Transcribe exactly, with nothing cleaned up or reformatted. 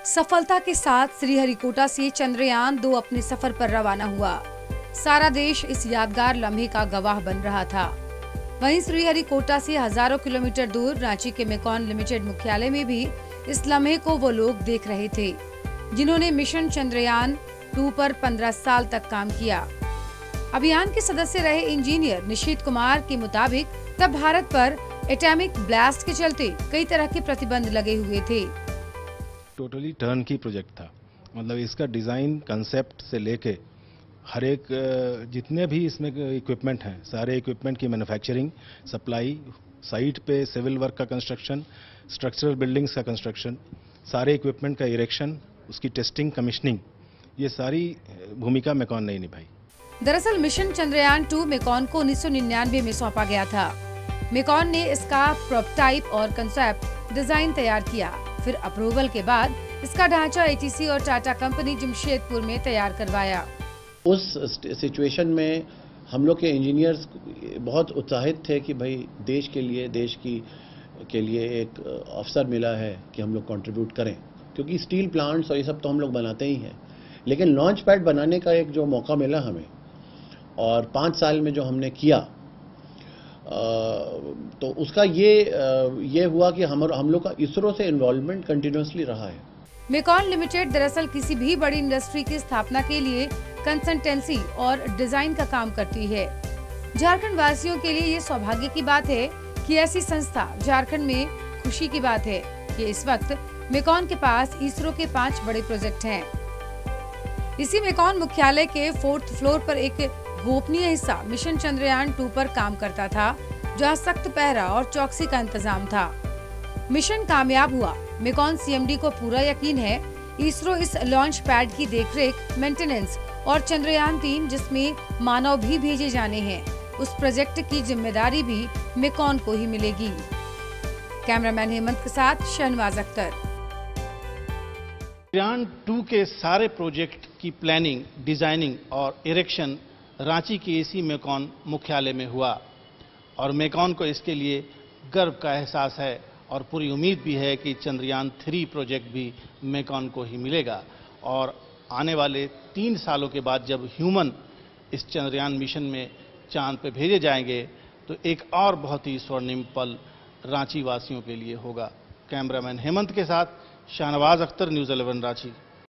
सफलता के साथ श्रीहरिकोटा से चंद्रयान दो अपने सफर पर रवाना हुआ। सारा देश इस यादगार लम्हे का गवाह बन रहा था। वहीं श्रीहरिकोटा से हजारों किलोमीटर दूर रांची के मेकॉन लिमिटेड मुख्यालय में भी इस लम्हे को वो लोग देख रहे थे, जिन्होंने मिशन चंद्रयान टू पर पंद्रह साल तक काम किया। अभियान के सदस्य रहे इंजीनियर निशीत कुमार के मुताबिक तब भारत पर एटॉमिक ब्लास्ट के चलते कई तरह के प्रतिबंध लगे हुए थे। टोटली टर्न की प्रोजेक्ट था, मतलब इसका डिजाइन कंसेप्ट से लेके हर एक जितने भी इसमें इक्विपमेंट हैं, सारे इक्विपमेंट की मैन्युफैक्चरिंग, सप्लाई, साइट पे सिविल वर्क का कंस्ट्रक्शन, स्ट्रक्चरल बिल्डिंग्स का कंस्ट्रक्शन, सारे इक्विपमेंट का इरेक्शन, उसकी टेस्टिंग, कमीशनिंग, ये सारी भूमिका मेकॉन ने निभाई। दरअसल मिशन चंद्रयान टू मेकॉन को उन्नीस सौ निन्यानवे में सौंपा गया था। मेकॉन ने इसका प्रोटोटाइप और कंसेप्ट डिजाइन तैयार किया। फिर अप्रूवल के बाद इसका ढांचा एटीसी और टाटा कंपनी जमशेदपुर में तैयार करवाया। उस सिचुएशन में हम लोग के इंजीनियर्स बहुत उत्साहित थे कि भाई देश के लिए देश की के लिए एक अवसर मिला है कि हम लोग कंट्रीब्यूट करें, क्योंकि स्टील प्लांट्स और ये सब तो हम लोग बनाते ही हैं, लेकिन लॉन्च पैड बनाने का एक जो मौका मिला हमें, और पाँच साल में जो हमने किया तो उसका ये ये हुआ कि हम हम लोग का इसरो से इन्वॉल्वमेंट कंटिन्यूअसली रहा है। मेकॉन लिमिटेड दरअसल किसी भी बड़ी इंडस्ट्री की स्थापना के लिए कंसल्टेंसी और डिजाइन का काम करती है। झारखंड वासियों के लिए ये सौभाग्य की बात है कि ऐसी संस्था झारखंड में खुशी की बात है कि इस वक्त मेकॉन के पास इसरो के पांच बड़े प्रोजेक्ट हैं। इसी मेकॉन मुख्यालय के फोर्थ फ्लोर पर एक गोपनीय हिस्सा मिशन चंद्रयान टू पर काम करता था, जहां सख्त पहरा और चौकसी का इंतजाम था। मिशन कामयाब हुआ। मेकॉन सीएमडी को पूरा यकीन है इसरो इस लॉन्च पैड की देखरेख, मेंटेनेंस और चंद्रयान तीन, जिसमें मानव भी भेजे जाने हैं, उस प्रोजेक्ट की जिम्मेदारी भी मेकॉन को ही मिलेगी। कैमरामैन हेमंत के साथ शहनवाज अख्तर। चंद्रयान टू के सारे प्रोजेक्ट की प्लानिंग, डिजाइनिंग और इरेक्शन रांची के इसी मेकॉन मुख्यालय में हुआ और मेकॉन को इसके लिए गर्व का एहसास है और पूरी उम्मीद भी है कि चंद्रयान थ्री प्रोजेक्ट भी मेकॉन को ही मिलेगा। और आने वाले तीन सालों के बाद जब ह्यूमन इस चंद्रयान मिशन में चांद पे भेजे जाएंगे तो एक और बहुत ही स्वर्णिम पल रांची वासियों के लिए होगा। कैमरामैन हेमंत के साथ शाहनवाज अख्तर, न्यूज़ इलेवन रांची।